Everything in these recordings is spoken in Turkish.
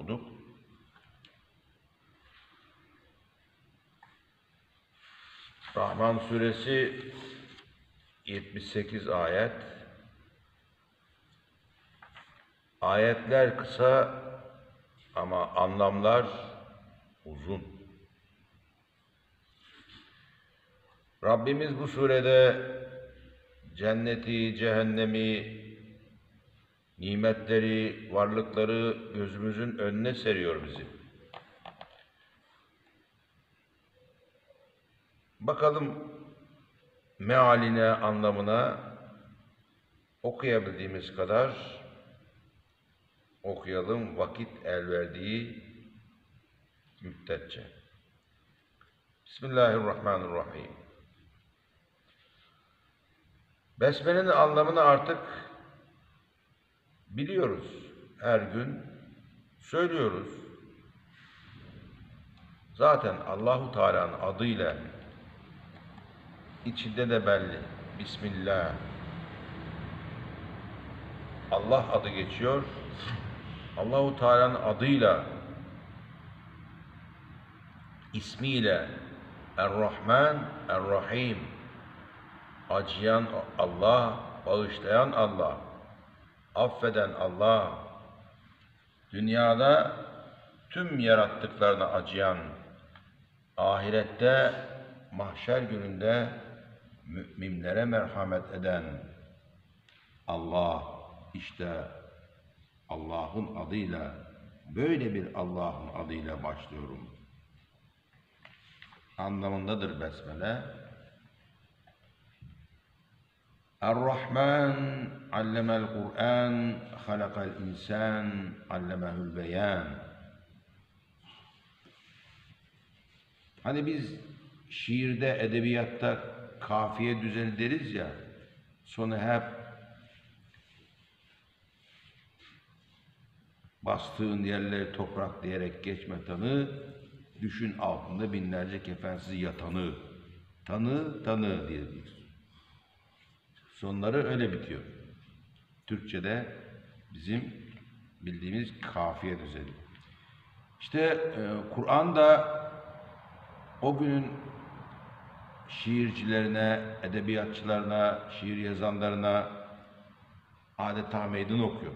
okuduk. Rahman suresi 78 ayet. Ayetler kısa ama anlamlar uzun. Rabbimiz bu surede cenneti, cehennemi, nimetleri, varlıkları gözümüzün önüne seriyor bizi. Bakalım mealine, anlamına okuyabildiğimiz kadar okuyalım, vakit el verdiği müddetçe. Bismillahirrahmanirrahim. Besmele'nin anlamını artık biliyoruz. Her gün söylüyoruz. Zaten Allahu Teala'nın adıyla içinde de belli. Bismillah. Allah adı geçiyor. Allahu Teala'nın adıyla, ismiyle Er-Rahman, Er-Rahim, acıyan Allah, bağışlayan Allah, affeden Allah, dünyada tüm yarattıklarına acıyan, ahirette, mahşer gününde müminlere merhamet eden Allah, işte Allah'ın adıyla, böyle bir Allah'ın adıyla başlıyorum anlamındadır Besmele. Er-Rahman allemel Kur'an, halakal insan, allemehül beyan. Hani biz şiirde, edebiyatta kafiye düzeni deriz ya, sonu hep bastığın yerleri toprak diyerek geçme tanı, düşün altında binlerce kefensiz yatanı, tanı diyebiliriz. Sonları öyle bitiyor. Türkçe'de bizim bildiğimiz kafiye düzeni. İşte Kur'an'da o günün şiircilerine, edebiyatçılarına, şiir yazanlarına adeta meydan okuyor.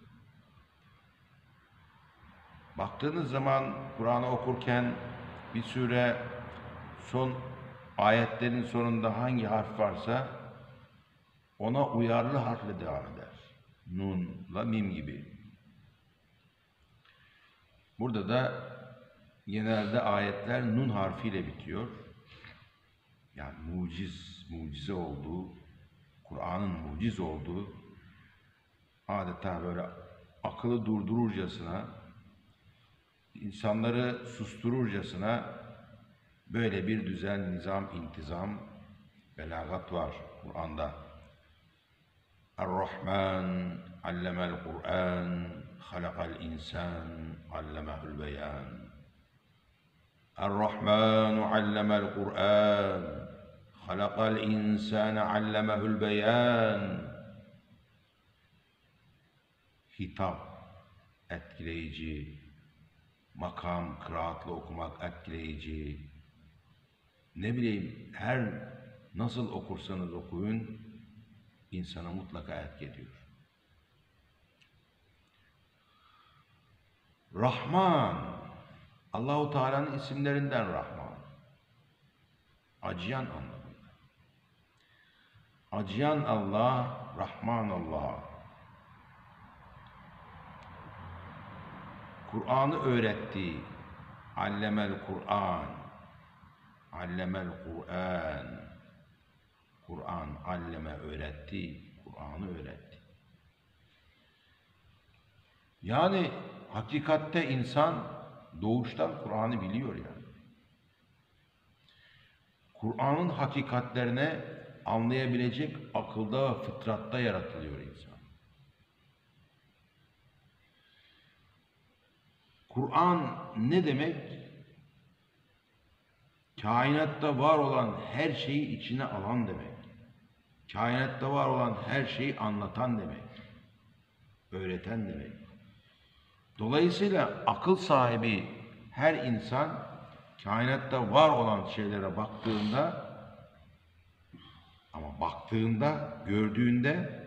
Baktığınız zaman Kur'an'ı okurken bir sure son ayetlerin sonunda hangi harf varsa ona uyarlı harfle devam eder. Nun'la mim gibi. Burada da genelde ayetler nun harfiyle bitiyor. Yani mucize olduğu, Kur'an'ın muciz olduğu, adeta böyle akıllı durdururcasına, insanları sustururcasına böyle bir düzen, nizam, intizam, belagat var Kur'an'da. Er-Rahman allemel Kur'an, halakal insan, allemehül beyan. Er-Rahman allemel Kur'an, halakal insan, allemehül beyan. Hitap etkileyici, makam, kıraatla okumak etkileyici. Ne bileyim, her nasıl okursanız okuyun, insana mutlaka etki ediyor. Rahman, Allahu Teala'nın isimlerinden Rahman. Acıyan anlamında. Acıyan Allah, Rahman Allah. Kur'an'ı öğretti. Allemel Kur'an. Allemel Kur'an. Kur'an alleme öğretti. Kur'an'ı öğretti. Yani hakikatte insan doğuştan Kur'an'ı biliyor yani. Kur'an'ın hakikatlerini anlayabilecek akılda ve fıtratta yaratılıyor insan. Kur'an ne demek? Kainatta var olan her şeyi içine alan demek. Kainatta var olan her şeyi anlatan demek. Öğreten demek. Dolayısıyla akıl sahibi her insan kainatta var olan şeylere baktığında, ama baktığında, gördüğünde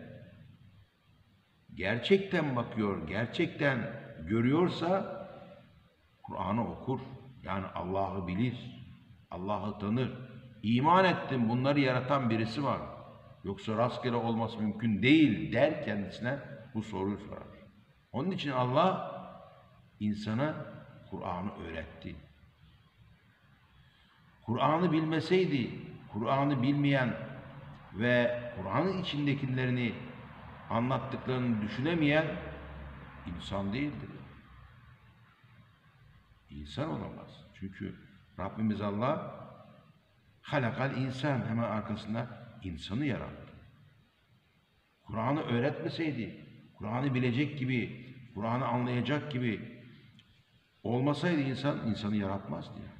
gerçekten bakıyor, gerçekten görüyorsa Kur'an'ı okur. Yani Allah'ı bilir, Allah'ı tanır. İman ettim, bunları yaratan birisi var. Yoksa rastgele olması mümkün değil der, kendisine bu soruyu sorar. Onun için Allah insana Kur'an'ı öğretti. Kur'an'ı bilmeseydi, Kur'an'ı bilmeyen ve Kur'an'ın içindekilerini anlattıklarını düşünemeyen insan değildir. İnsan olamaz. Çünkü Rabbimiz Allah halakal insan, hemen arkasında insanı yarattı. Kur'an'ı öğretmeseydi, Kur'an'ı bilecek gibi, Kur'an'ı anlayacak gibi olmasaydı insanı yaratmazdı yani.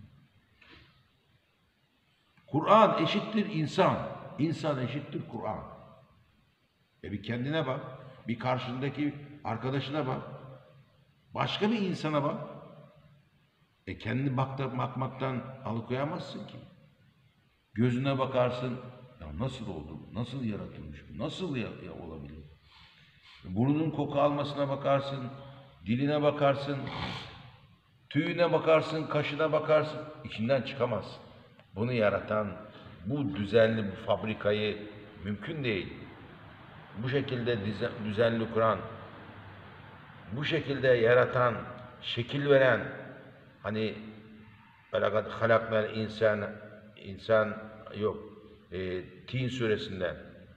Kur'an eşittir insan, insan eşittir Kur'an. Bir kendine bak, bir karşındaki arkadaşına bak, başka bir insana bak. Kendini bakmaktan alıkoyamazsın ki. Gözüne bakarsın, ya nasıl oldu, nasıl yaratılmış, nasıl olabilir? Burnunun koku almasına bakarsın, diline bakarsın, tüyüne bakarsın, kaşına bakarsın, içinden çıkamazsın. Bunu yaratan, bu düzenli bu fabrikayı mümkün değil. Bu şekilde düzenli kuran, bu şekilde yaratan, şekil veren, hani velakat halaknel insan yok, Tin suresinden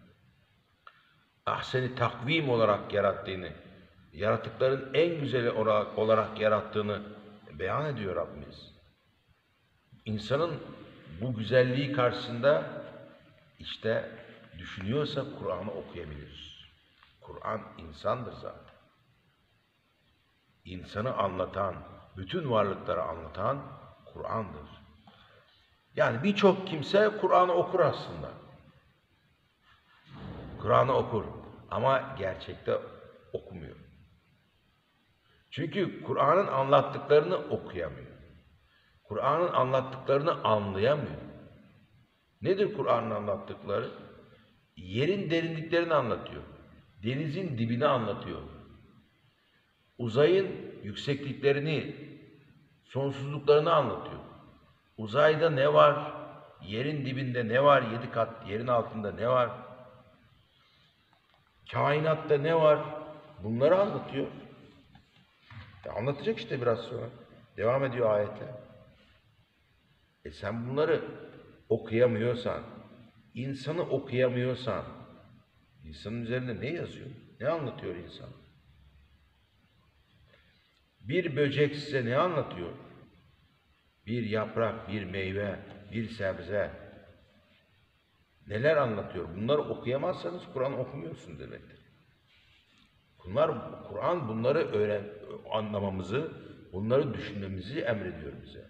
ahseni takvim olarak yarattığını, yaratıkların en güzeli olarak yarattığını beyan ediyor Rabbimiz. İnsanın bu güzelliği karşısında işte düşünüyorsa Kur'an'ı okuyabilir. Kur'an insandır zaten. İnsanı anlatan, bütün varlıkları anlatan Kur'an'dır. Yani birçok kimse Kur'an'ı okur aslında. Kur'an'ı okur ama gerçekte okumuyor. Çünkü Kur'an'ın anlattıklarını okuyamıyor. Kur'an'ın anlattıklarını anlayamıyor. Nedir Kur'an'ın anlattıkları? Yerin derinliklerini anlatıyor. Denizin dibini anlatıyor. Uzayın yüksekliklerini, sonsuzluklarını anlatıyor. Uzayda ne var? Yerin dibinde ne var? 7 kat yerin altında ne var? Kainatta ne var? Bunları anlatıyor. Anlatacak işte biraz sonra. Devam ediyor ayetler. Sen bunları okuyamıyorsan, insanı okuyamıyorsan, insanın üzerinde ne yazıyor? Ne anlatıyor insan? Bir böcek size ne anlatıyor? Bir yaprak, bir meyve, bir sebze. Neler anlatıyor? Bunları okuyamazsanız Kur'an okumuyorsun demektir. Kur'an bunları anlamamızı, bunları düşünmemizi emrediyor bize.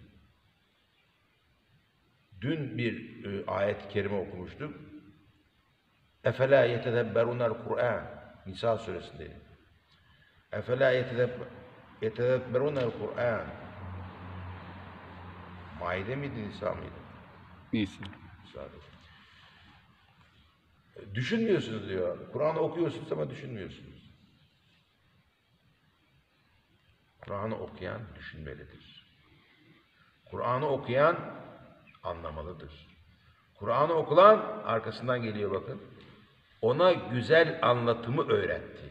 Dün bir ayet-i kerime okumuştuk. Efela yetedebberunel Kur'an. Nisa suresindeydi. Efela yetedebberunel Kur'an. Maide miydi, Nisa mıydı? Nisa. Düşünmüyorsunuz diyor. Kur'an'ı okuyorsunuz ama düşünmüyorsunuz. Kur'an'ı okuyan düşünmelidir. Kur'an'ı okuyan anlamalıdır. Kur'an'ı okulan arkasından geliyor bakın. Ona güzel anlatımı öğretti.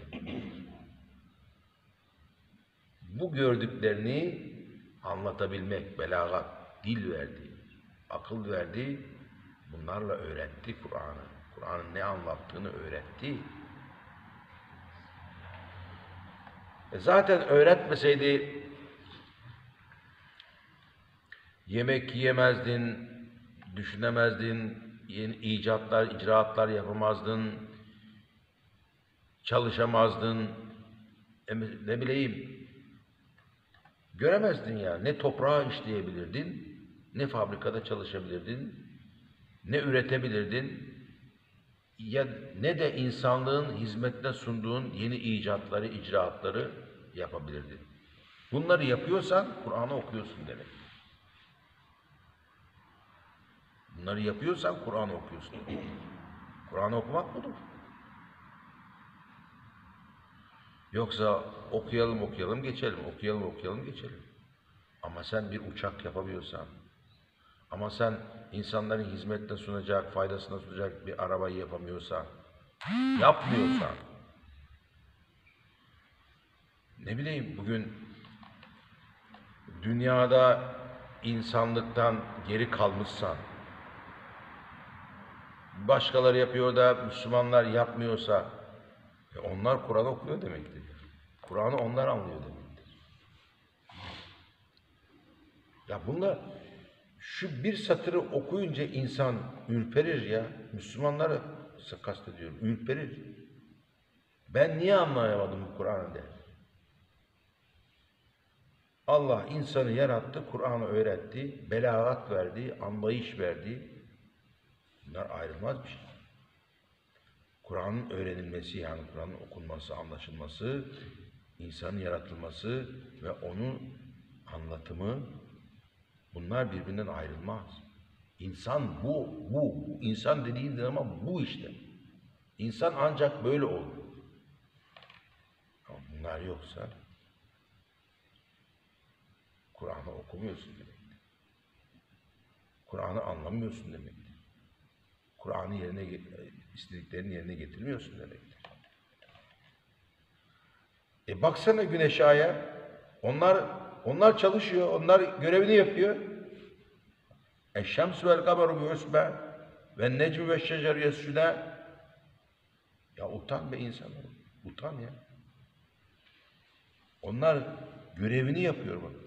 Bu gördüklerini anlatabilmek, belagat, dil verdi, akıl verdi, bunlarla öğretti Kur'an'ı. Kur'an'ın ne anlattığını öğretti. Zaten öğretmeseydi yemek yiyemezdin, düşünemezdin, yeni icatlar, icraatlar yapamazdın, çalışamazdın, ne bileyim, göremezdin ya. Ne toprağı işleyebilirdin, ne fabrikada çalışabilirdin, ne üretebilirdin, ya ne de insanlığın hizmetine sunduğun yeni icatları, icraatları yapabilirdin. Bunları yapıyorsan Kur'an'ı okuyorsun demek. Bunları yapıyorsan Kur'an'ı okuyorsun demek. Kur'an'ı okumak budur. Yoksa okuyalım geçelim, okuyalım geçelim. Ama sen bir uçak yapamıyorsan, ama sen insanların hizmetine sunacak, faydasına sunacak bir arabayı yapamıyorsan, yapmıyorsan, ne bileyim bugün dünyada insanlıktan geri kalmışsan, başkaları yapıyor da Müslümanlar yapmıyorsa, onlar Kur'an okuyor demektir. Kur'an'ı onlar anlıyor demektir. Ya bunlar, şu bir satırı okuyunca insan ürperir ya. Müslümanları kastediyorum, ürperir. Ben niye anlayamadım bu Kur'an'ı der. Allah insanı yarattı, Kur'an'ı öğretti, belagat verdi, anlayış verdi. Bunlar ayrılmaz bir şey. Kur'an'ın öğrenilmesi, yani Kur'an'ın okunması, anlaşılması, insanın yaratılması ve onun anlatımı, bunlar birbirinden ayrılmaz. İnsan bu. İnsan dediğin zaman bu işte. İnsan ancak böyle olur. Ama bunlar yoksa Kur'an'ı okumuyorsun demektir. Kur'an'ı anlamıyorsun demektir. Kur'an'ı istediklerini yerine getirmiyorsun demektir. Baksana güneşe, aya. Onlar çalışıyor, onlar görevini yapıyor. Eşşemsü vel kameru bi'usbe ve necmü ve şecer yescüde. Ya utan be insan, utan ya. Onlar görevini yapıyor bak.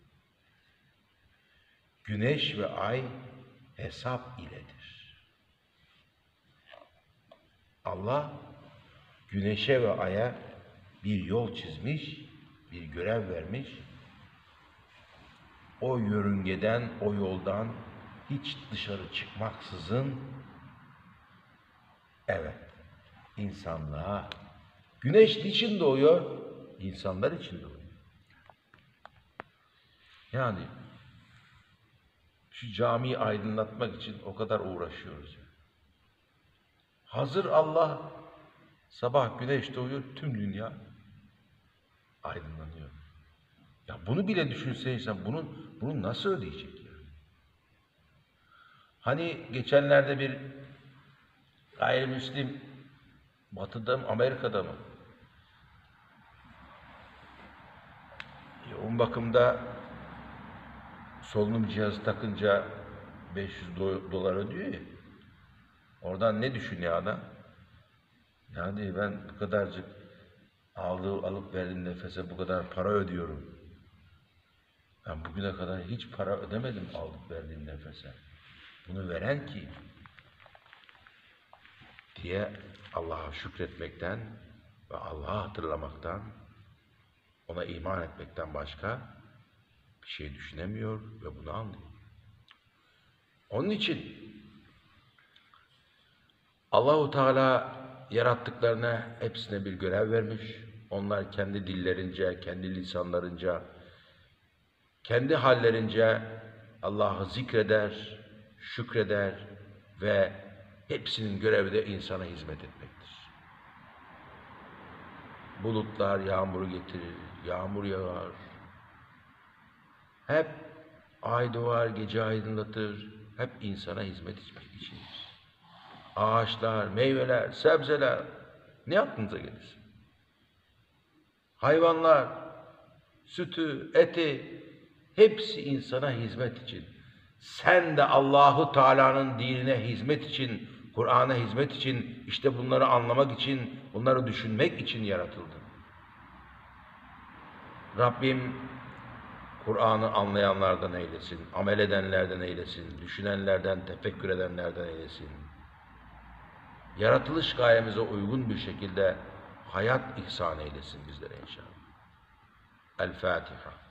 Güneş ve ay hesap iledir. Allah güneşe ve aya bir yol çizmiş, bir görev vermiş. O yörüngeden, o yoldan hiç dışarı çıkmaksızın, evet, insanlığa, güneş için doğuyor, insanlar için doğuyor. Yani şu camiyi aydınlatmak için o kadar uğraşıyoruz. Hazır Allah, sabah güneş doğuyor, tüm dünya aydınlanıyor. Ya bunu bile düşünse insan, bunu nasıl ödeyecek ya? Hani geçenlerde bir gayrimüslim, Batı'da mı, Amerika'da mı? Yoğun bakımda solunum cihazı takınca 500 dolar ödüyor ya. Oradan ne düşünüyor adam? Yani ben bu kadarcık alıp verdiğim nefese bu kadar para ödüyorum. Ben bugüne kadar hiç para ödemedim alıp verdiğim nefese. Bunu veren kim? Diye Allah'a şükretmekten ve Allah'ı hatırlamaktan, ona iman etmekten başka bir şey düşünemiyor ve bunu anlıyor. Onun için Allahu Teala yarattıklarına hepsine bir görev vermiş. Onlar kendi dillerince, kendi lisanlarınca, kendi hallerince Allah'ı zikreder, şükreder ve hepsinin görevi de insana hizmet etmektir. Bulutlar yağmuru getirir, yağmur yağar. Hep ay doğar, gece aydınlatır. Hep insana hizmet etmek içindir. Ağaçlar, meyveler, sebzeler, ne aklınıza gelir? Hayvanlar, sütü, eti, hepsi insana hizmet için. Sen de Allahu Teala'nın dinine hizmet için, Kur'an'a hizmet için, işte bunları anlamak için, bunları düşünmek için yaratıldın. Rabbim Kur'an'ı anlayanlardan eylesin, amel edenlerden eylesin, düşünenlerden, tefekkür edenlerden eylesin. Yaratılış gayemize uygun bir şekilde hayat ihsan eylesin bizlere inşallah. El Fatiha.